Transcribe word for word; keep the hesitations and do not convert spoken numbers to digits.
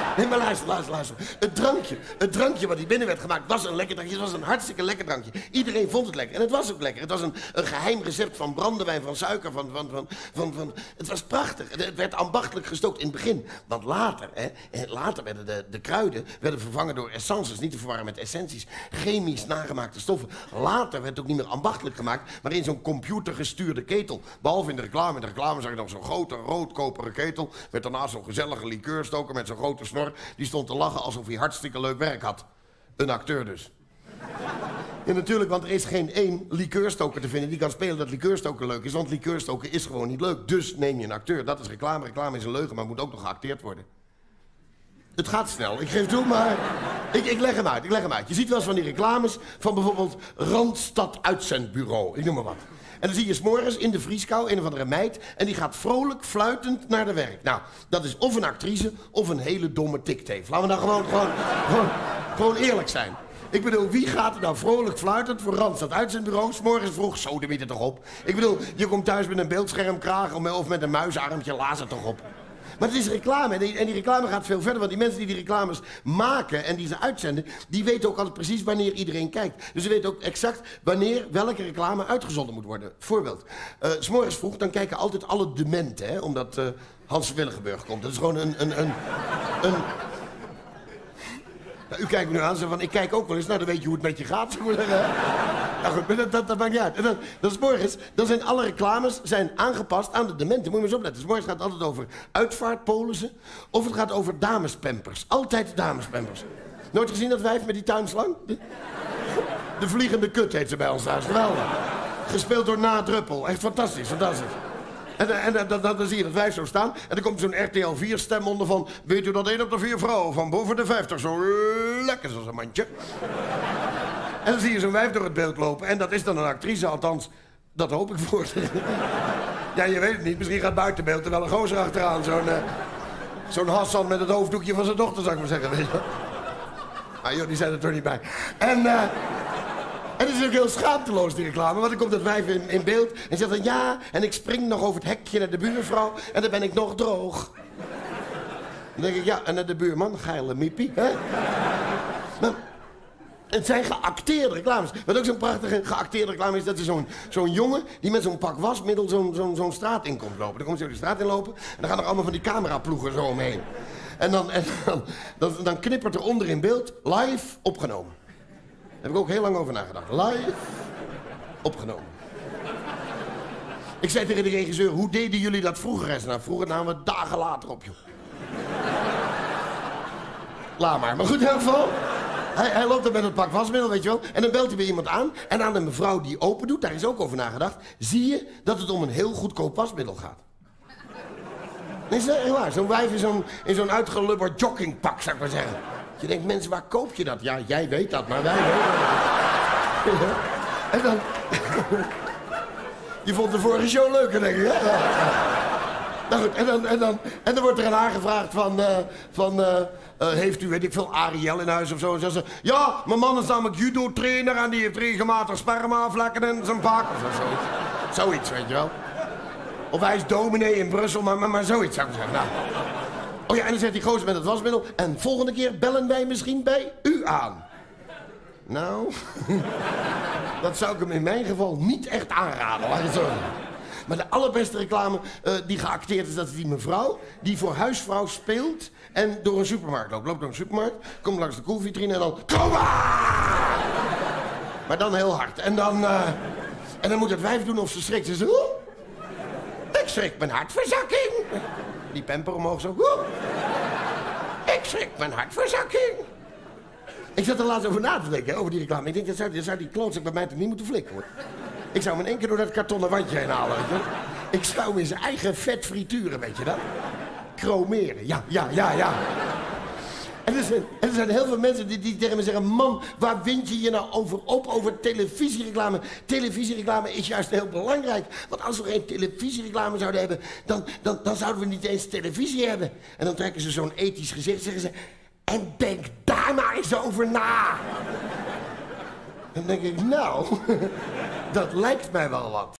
Nee, maar luister, luister, luister. Het drankje, het drankje wat hier binnen werd gemaakt was een lekker drankje. Het was een hartstikke lekker drankje. Iedereen vond het lekker. En het was ook lekker. Het was een, een geheim recept van brandewijn, van suiker, van, van, van, van, van... Het was prachtig. Het, het werd ambachtelijk gestookt in het begin. Want later, hè, later werden de, de kruiden werden vervangen door essences. Niet te verwarren met essenties. Chemisch nagemaakte stoffen. Later werd het ook niet meer ambachtelijk gemaakt, maar in zo'n computergestuurde ketel. Behalve in de reclame. In de reclame zag je nog zo'n grote roodkoperen ketel. Met daarnaast zo'n gezellige liqueurstoker met zo'n grote snor. Die stond te lachen alsof hij hartstikke leuk werk had. Een acteur dus. Ja, natuurlijk, want er is geen één liqueurstoker te vinden die kan spelen dat liqueurstoker leuk is. Want liqueurstoker is gewoon niet leuk. Dus neem je een acteur. Dat is reclame. Reclame is een leugen, maar moet ook nog geacteerd worden. Het gaat snel, ik geef toe, maar ik, ik leg hem uit, ik leg hem uit. Je ziet wel eens van die reclames van bijvoorbeeld Randstad Uitzendbureau, ik noem maar wat. En dan zie je 's morgens in de vrieskou een of andere meid en die gaat vrolijk fluitend naar de werk. Nou, dat is of een actrice of een hele domme tikteef. Laten we nou gewoon, gewoon, gewoon, gewoon eerlijk zijn. Ik bedoel, wie gaat er nou vrolijk fluitend voor Randstad Uitzendbureau 's morgens vroeg? Zo, de er toch op. Ik bedoel, je komt thuis met een beeldschermkraag of met een muisarmpje, laat het toch op. Maar het is reclame en die, en die reclame gaat veel verder, want die mensen die die reclames maken en die ze uitzenden, die weten ook altijd precies wanneer iedereen kijkt. Dus ze weten ook exact wanneer welke reclame uitgezonden moet worden. Voorbeeld, uh, 's morgens vroeg, dan kijken altijd alle dementen, hè, omdat uh, Hans Willigenburg komt. Dat is gewoon een... een, een, een Nou, u kijkt me nu aan, zo van, ik kijk ook wel eens, nou dan weet je hoe het met je gaat. Nou goed, dat, dat, dat maakt niet uit. En dan, dan is morgens, dan zijn alle reclames zijn aangepast aan de dementen. Moet je maar eens opletten. 's morgens gaat het altijd over uitvaartpolissen of het gaat over damespampers. Altijd damespampers. Nooit gezien dat wijf met die tuinslang? De, de vliegende kut heet ze bij ons thuis. Geweldig. Gespeeld door Na Druppel. Echt fantastisch, fantastisch. En, en, en dan, dan zie je dat wijf zo staan en dan komt zo'n R T L vier stem onder van... Weet u dat één op de vier vrouwen van boven de vijftig zo lekker is als een mandje? En dan zie je zo'n wijf door het beeld lopen en dat is dan een actrice, althans, dat hoop ik voor ze. Ja, je weet het niet, misschien gaat buitenbeeld er wel een gozer achteraan. Zo'n uh, zo'n Hassan met het hoofddoekje van zijn dochter, zou ik maar zeggen. Weet je? Ah joh, die zijn er toch niet bij. En... Uh, En het is ook heel schaamteloos, die reclame, want dan komt dat wijf in, in beeld en zegt dan... Ja, en ik spring nog over het hekje naar de buurvrouw en dan ben ik nog droog. Dan denk ik, ja, en naar de buurman, geile miepie, hè? Maar het zijn geacteerde reclames. Wat ook zo'n prachtige geacteerde reclame is, dat is zo'n zo'n jongen... die met zo'n pak wasmiddel zo'n zo'n zo'n straat in komt lopen. Dan komt hij zo de straat in lopen en dan gaan er allemaal van die cameraploegen zo omheen. En dan, en dan, dan, dan knippert er onder in beeld, live opgenomen. Daar heb ik ook heel lang over nagedacht. Live opgenomen. Ik zei tegen de regisseur, hoe deden jullie dat vroeger eens? Nou, vroeger namen we dagen later op, joh. Laat maar. Maar goed, in ieder geval. Hij, hij loopt er met het pak wasmiddel, weet je wel. En dan belt hij bij iemand aan. En aan een mevrouw die open doet, daar is ook over nagedacht... zie je dat het om een heel goedkoop wasmiddel gaat. Nee, is heel waar. Zo'n wijf in zo'n in zo'n uitgelubberd joggingpak, zou ik maar zeggen. Je denkt, mensen, waar koop je dat? Ja, jij weet dat, maar wij weten dat. En dan... Je vond de vorige show leuker, denk ik, hè? Nou goed, en dan, en dan, en dan wordt er aan haar gevraagd van... Uh, van uh, uh, heeft u, weet ik veel, Ariel in huis of zo? En zegt ze, ja, mijn man is namelijk judo-trainer... en die heeft regelmatig spermavlekken in zijn pak. Of zoiets. Zoiets, weet je wel. Of hij is dominee in Brussel, maar, maar, maar zoiets, zou ik zeggen. Nou... Oh ja, en dan zegt die gozer met het wasmiddel... en volgende keer bellen wij misschien bij u aan. Nou, dat zou ik hem in mijn geval niet echt aanraden, laat ik het zo zeggen. Maar de allerbeste reclame uh, die geacteerd is, dat is die mevrouw... die voor huisvrouw speelt en door een supermarkt loopt. Loopt door een supermarkt, komt langs de koelvitrine en dan... Kom maar! Maar dan heel hard. En dan, uh, en dan moet het wijf doen of ze schrikt. Ze zegt... Ik schrik mijn hartverzakking. Die pamper omhoog zo. Woe. Ik schrik mijn hartverzakking. Ik zat er laatst over na te denken, over die reclame. Ik denk, dat zou, dat zou die klootzak bij mij toch niet moeten flikken, hoor. Ik zou hem in één keer door dat kartonnen wandje heen halen, weet je. Ik zou hem in zijn eigen vet frituren, weet je dat? Chromeren, ja, ja, ja, ja. En er zijn, en er zijn heel veel mensen die, die tegen me zeggen... Man, waar wind je je nou over op, over televisiereclame? Televisiereclame is juist heel belangrijk. Want als we geen televisiereclame zouden hebben... Dan, dan, dan zouden we niet eens televisie hebben. En dan trekken ze zo'n ethisch gezicht zeggen ze... En denk daar maar eens over na. Dan denk ik, nou, dat lijkt mij wel wat.